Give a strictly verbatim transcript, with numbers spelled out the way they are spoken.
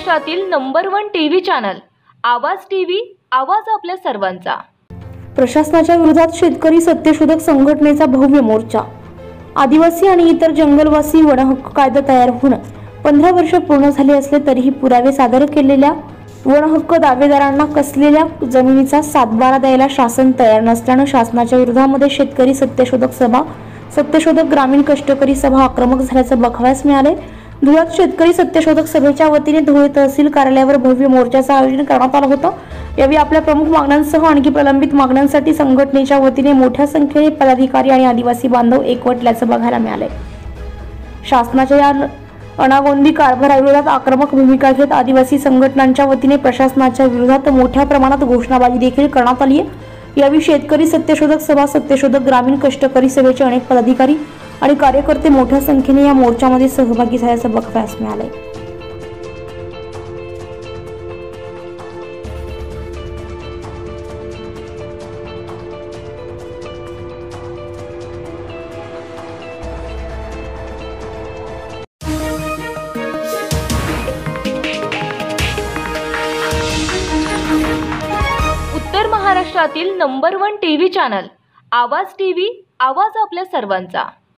महाराष्ट्रातील number one TV channel Awaaz TV, आवाज आपल्या सर्वांचा। प्रशासनाच्या विरोधात शेतकरी सत्यशोधक संघटनेचा भव्य मोर्चा। आदिवासी आणि इतर जंगलवासी वनहक्क कायदा तयार होऊन पंधरा वर्ष पूर्ण झाली असले तरीही पुरावे सादर केलेल्या वनहक्क दावेदारांना कसलेल्या जमिनीचा सातबारा द्यायला शासन तयार नसल्याने शासनाच्या विरोधामध्ये शेतकरी सत्यशोधक सभा, सत्यशोधक ग्रामीण कष्टकरी सभा आक्रमक झाल्याचे बघावयास मिळाले। धुळ्यात शेतकरी सत्यशोधक सभेच्या वतीने धुळे तहसील कार्यालयावर भव्य मोर्चाचे आयोजन करण्यात आले होते। यावेळी आपल्या प्रमुख मागण्यांसह आणखी प्रलंबित मागण्यांसाठी संघटनेच्या वतीने मोठ्या संख्येने पदाधिकारी आणि आदिवासी बांधव एकवटल्याचे बघायला मिळाले। शासनाच्या या अनागोंदी कारभाराविरोधात आक्रमक भूमिका घेत आदिवासी संघटनांच्या वतीने प्रशासनाच्या विरोधात मोठ्या प्रमाणात घोषणाबाजी देखील करण्यात आली आहे। यावेळी शेतकरी सत्यशोधक सभा, सत्यशोधक ग्रामीण कष्टकरी सभेचे अनेक पदाधिकारी आणि कार्यकर्ते मोठ्या संख्येने या मोर्चामध्ये सहभागी झाल्याचे बघायला मिळाले। उत्तर महाराष्ट्रातील number one TV channel Awaaz TV, आवाज आपल्या सर्वांचा।